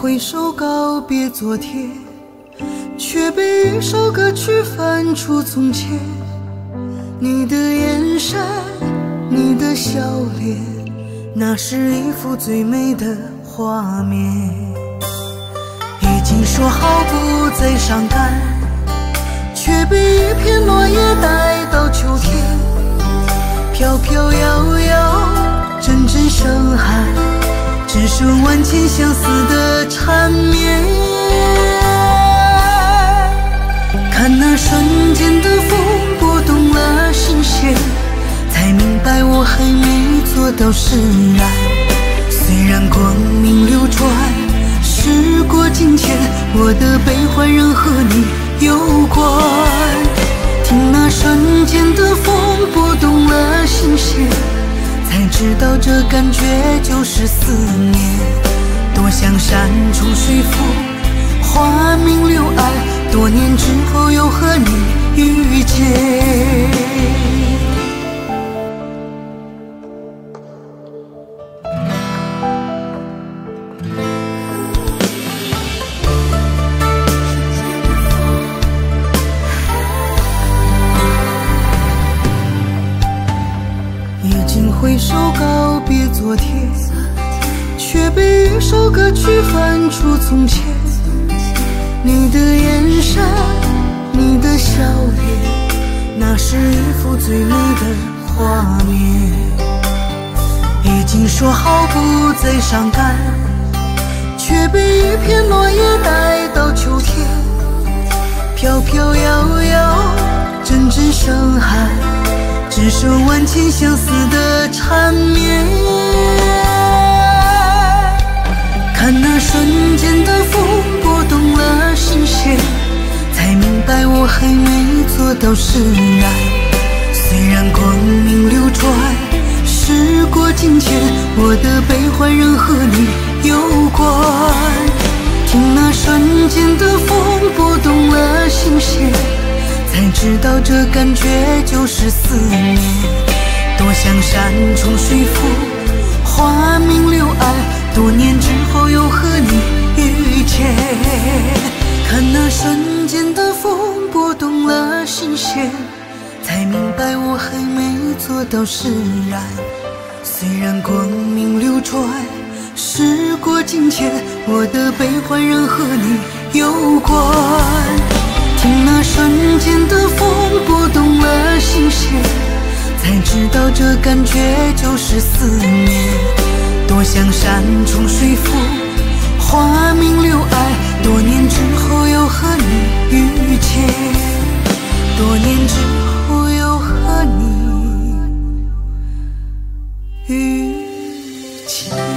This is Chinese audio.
挥手告别昨天，却被一首歌曲翻出从前。你的眼神，你的笑脸，那是一幅最美的画面。已经说好不再伤感，却被一片落叶带到秋天。飘飘摇摇，阵阵声寒，只剩万千相思的缠绵。看那瞬间的风拨动了心弦，才明白我还没做到释然。虽然光明流转，时过境迁，我的悲欢仍和你有关。听那瞬间的风拨动了心弦，才知道这感觉就是思念。多想山重水复，花明柳暗，多年之后又和你遇见。挥手告别昨天，却被一首歌曲翻出从前。你的眼神，你的笑脸，那是一幅最美的画面。已经说好不再伤感，却被一片落叶带到秋天。飘飘摇摇，阵阵声寒，只剩万千相思的缠绵。看那瞬间的风拨动了心弦，才明白我还没做到释然。虽然光明流转，时过境迁，我的悲欢仍和你有关。听那瞬间的风拨动了心弦，才知道这感觉就是思念。多想山重水复，花明柳暗，多年之后又和你遇见。看那瞬间的风拨动了心弦，才明白我还没做到释然。虽然光明流转，时过境迁，我的悲欢仍和你有关。听那瞬间的风拨动了心弦，才知道这感觉就是思念。多想山重水复，花明柳暗，多年之后又和你遇见。多年之后又和你遇见。